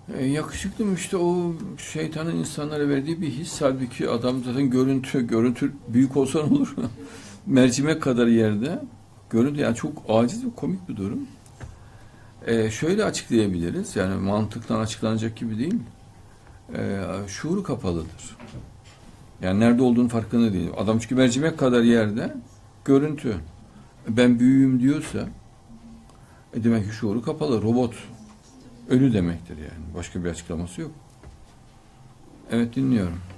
Yakışıklı mı işte, o şeytanın insanlara verdiği bir his. Halbuki adam zaten görüntü büyük olsa ne olur? Mercimek kadar yerde. Görüntü yani çok aciz ve komik bir durum. Şöyle açıklayabiliriz. Yani mantıktan açıklanacak gibi değil. Şuuru kapalıdır. Yani nerede olduğunu farkında değil. Adam çünkü mercimek kadar yerde görüntü. Ben büyüğüm diyorsa demek ki şuuru kapalı. Robot. Ölü demektir yani. Başka bir açıklaması yok. Evet, dinliyorum.